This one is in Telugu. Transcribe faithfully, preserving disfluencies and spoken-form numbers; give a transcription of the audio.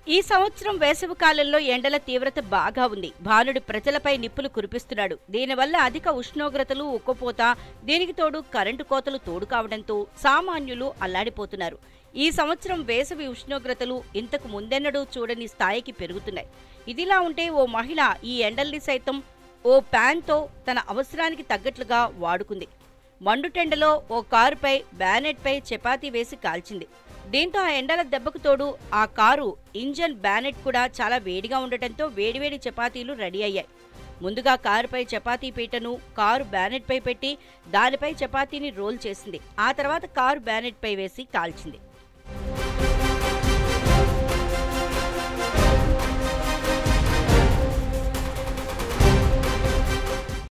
ఈ సంవత్సరం వేసవి కాలంలో ఎండల తీవ్రత బాగా ఉంది. భానుడు ప్రజలపై నిప్పులు కురిపిస్తున్నాడు. దీనివల్ల అధిక ఉష్ణోగ్రతలు, ఉక్కపోత, దీనికి తోడు కరెంటు కోతలు తోడు కావడంతో సామాన్యులు అల్లాడిపోతున్నారు. ఈ సంవత్సరం వేసవి ఉష్ణోగ్రతలు ఇంతకు ముందెన్నడూ చూడని స్థాయికి పెరుగుతున్నాయి. ఇదిలా ఉంటే ఓ మహిళ ఈ ఎండల్ని సైతం ఓ ప్యాన్తో తన అవసరానికి తగ్గట్లుగా వాడుకుంది. మండుటెండలో ఓ కారుపై బ్యానెట్పై చపాతీ వేసి కాల్చింది. దీంతో ఆ ఎండల దెబ్బకు తోడు ఆ కారు ఇంజన్ బ్యానెట్ కూడా చాలా వేడిగా ఉండటంతో వేడివేడి చపాతీలు రెడీ అయ్యాయి. ముందుగా కారుపై చపాతీ పీటను కారు బ్యానెట్పై పెట్టి దానిపై చపాతీని రోల్ చేసింది. ఆ తర్వాత కారు బ్యానెట్పై వేసి కాల్చింది.